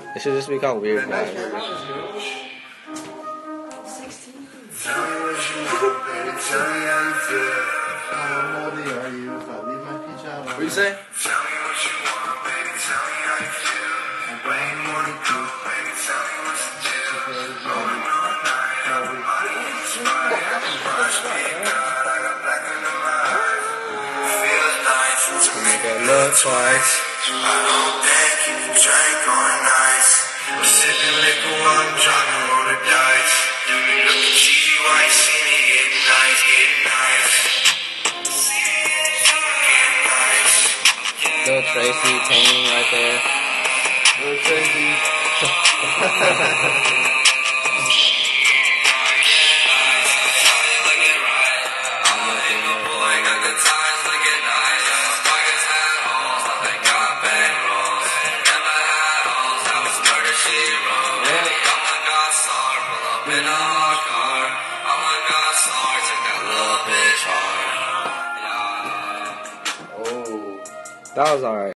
It should just be called Weird Guys. How moldy are you if I leave my peach out? What you say? Make it look twice. I don't think you can drink on ice. I'm sipping liquor while I'm trying to roll the dice. Looking cheesy while you see me getting nice, getting nice. Getting nice. Little Tracy painting right there. Little Tracy. That was alright.